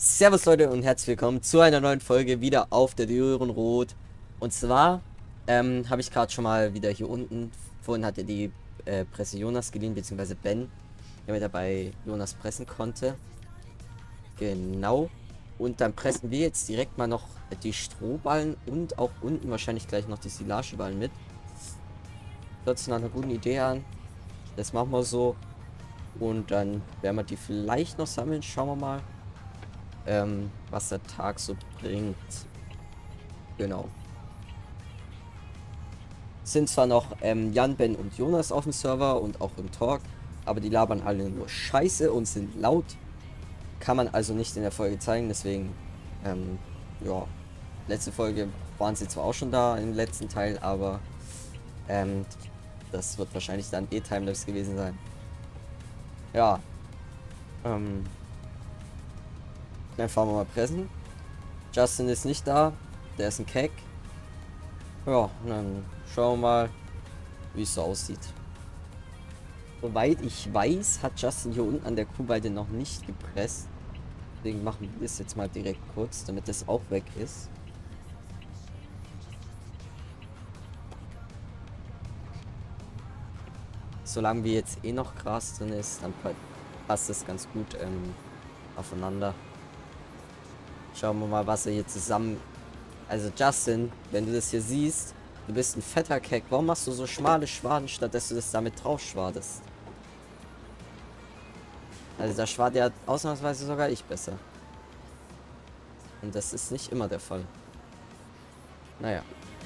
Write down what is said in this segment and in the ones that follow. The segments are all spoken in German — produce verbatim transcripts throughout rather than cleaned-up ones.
Servus Leute und herzlich willkommen zu einer neuen Folge wieder auf der Rot. Und zwar ähm, habe ich gerade schon mal wieder hier unten, vorhin hat er die äh, Presse Jonas geliehen, beziehungsweise Ben, damit er bei Jonas pressen konnte. Genau. Und dann pressen wir jetzt direkt mal noch die Strohballen und auch unten wahrscheinlich gleich noch die Silageballen mit. Hört sich nach einer guten Idee an. Das machen wir so. Und dann werden wir die vielleicht noch sammeln. Schauen wir mal, ähm, was der Tag so bringt. Genau. Sind zwar noch ähm, Jan, Ben und Jonas auf dem Server und auch im Talk, aber die labern alle nur Scheiße und sind laut. Kann man also nicht in der Folge zeigen, deswegen, ähm, ja. Letzte Folge waren sie zwar auch schon da im letzten Teil, aber ähm, das wird wahrscheinlich dann eh Timelapse gewesen sein. Ja. Ähm. Dann fahren wir mal pressen. Justin ist nicht da. Der ist ein Keck. Ja, und dann schauen wir mal, wie es so aussieht. Soweit ich weiß, hat Justin hier unten an der Kuhweide noch nicht gepresst. Deswegen machen wir das jetzt mal direkt kurz, damit das auch weg ist. Solange wie jetzt eh noch Gras drin ist, dann passt das ganz gut ähm, aufeinander. Schauen wir mal, was er hier zusammen... Also Justin, wenn du das hier siehst, du bist ein fetter Keck. Warum machst du so schmale Schwaden, statt dass du das damit drauf schwadest? Also da schwad ja ausnahmsweise sogar ich besser. Und das ist nicht immer der Fall. Naja.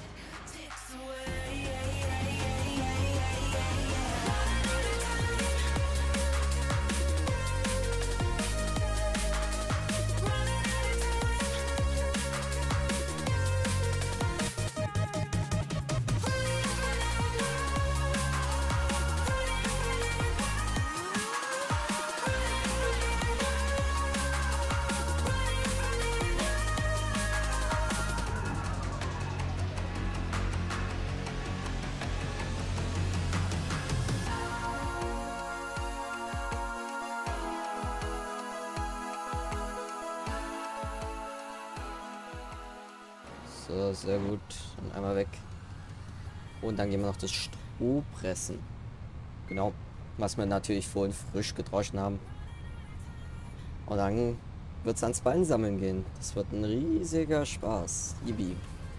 So, sehr gut. Und einmal weg. Und dann gehen wir noch das Stroh pressen. Genau. Was wir natürlich vorhin frisch gedroschen haben. Und dann wird es ans Ballen sammeln gehen. Das wird ein riesiger Spaß. Ibi.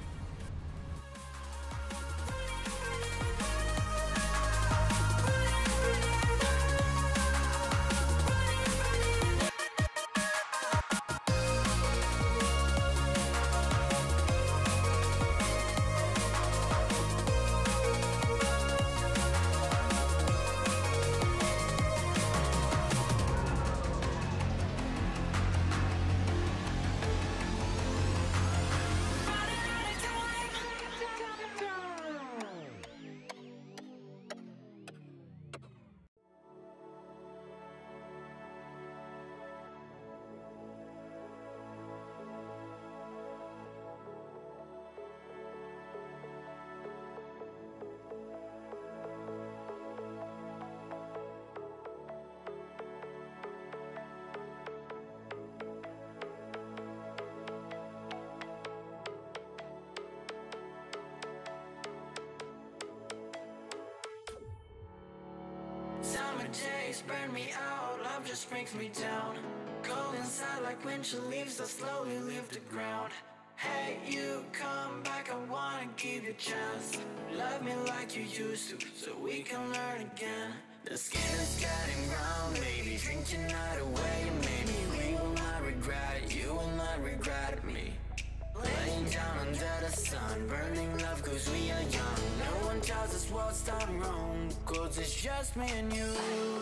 Days burn me out, love just brings me down. Go inside like winter leaves that slowly leave the ground. Hey, you come back, I wanna give you a chance. Love me like you used to, so we can learn again. The skin is getting brown, baby, drink your night away. Maybe we will not regret it, you will not regret me. Laying down under the sun, burning love cause we are young. No one tells us what's done wrong, cause it's just me and you.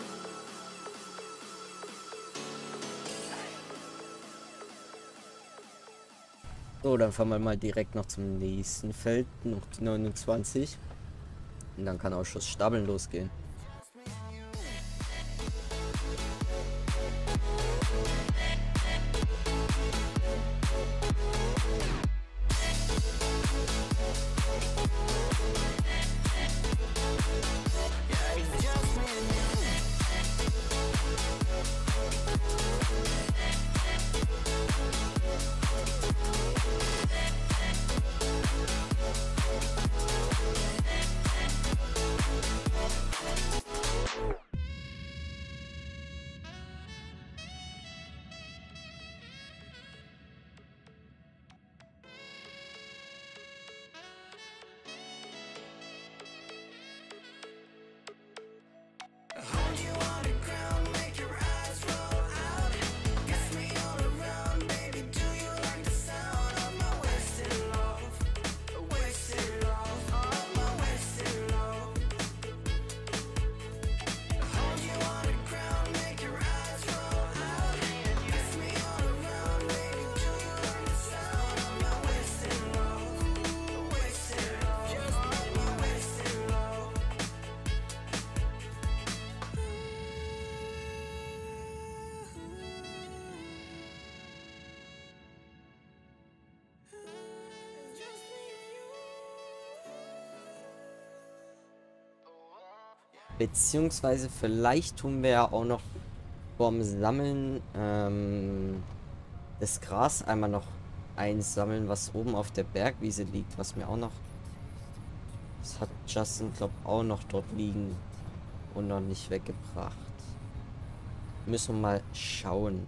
So, dann fahren wir mal direkt noch zum nächsten Feld, noch die neunundzwanzig. Und dann kann auch schon das Stapeln losgehen. Beziehungsweise vielleicht tun wir ja auch noch vorm Sammeln ähm, das Gras einmal noch einsammeln, was oben auf der Bergwiese liegt, was mir auch noch... Das hat Justin, glaube ich, auch noch dort liegen und noch nicht weggebracht. Müssen wir mal schauen.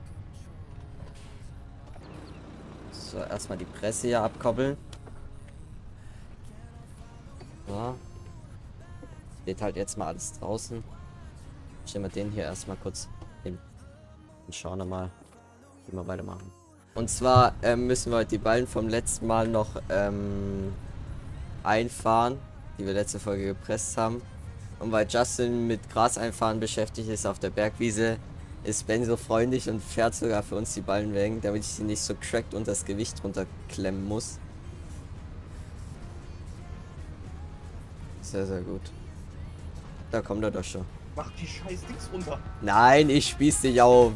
So, erstmal die Presse hier abkoppeln. So. Steht halt jetzt mal alles draußen. Stellen wir den hier erstmal kurz hin. Und schauen wir mal, wie wir weitermachen. Und zwar ähm, müssen wir die Ballen vom letzten Mal noch ähm, einfahren, die wir letzte Folge gepresst haben. Und weil Justin mit Gras einfahren beschäftigt ist auf der Bergwiese, ist Ben so freundlich und fährt sogar für uns die Ballen weg, damit ich sie nicht so crackt und das Gewicht runterklemmen muss. Sehr, sehr gut. Da kommt er doch schon. Mach die scheiß Dings runter. Nein, ich spieß dich auf.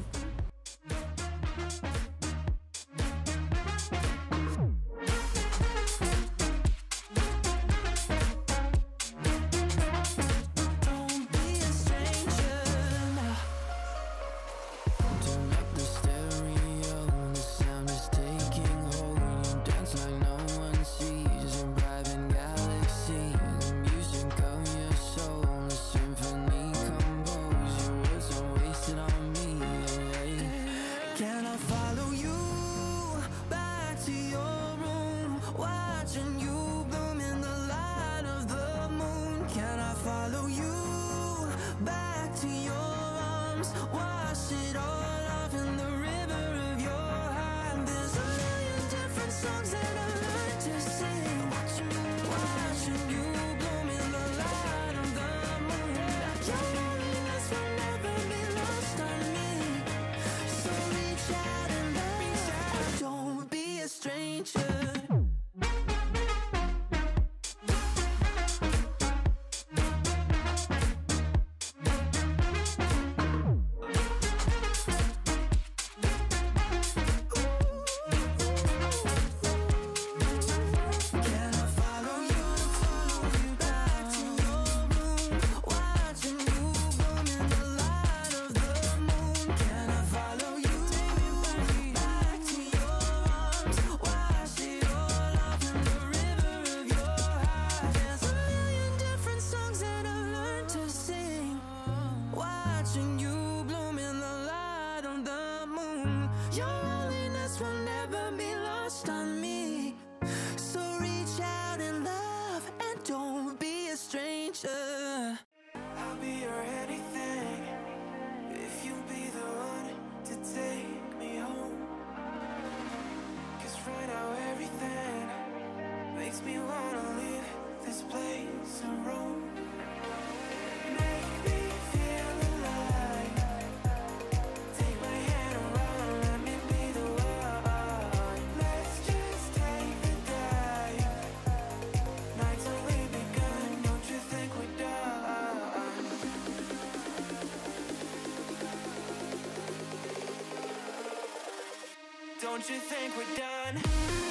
Don't you think we're done?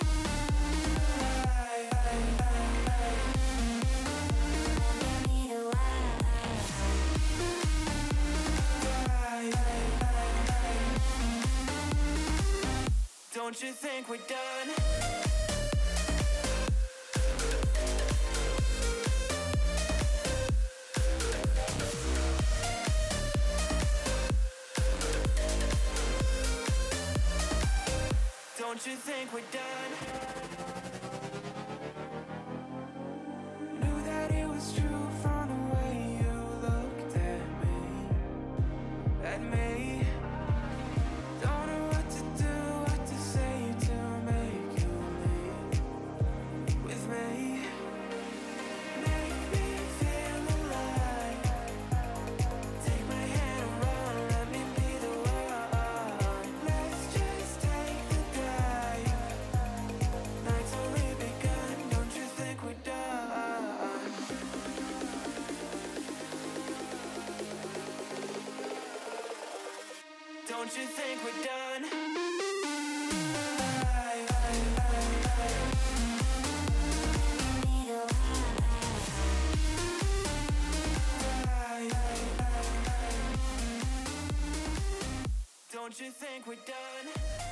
Don't you think we're done? Don't you think we're done? Knew that it was true from the way you looked at me, at me. Don't know what to do, what to say to make you leave with me. Make me feel alive. Take my hand and run, let me be the one. Let's just take the dive. Night's only begun, don't you think we're done? Don't you think we're done? Don't you think we're done?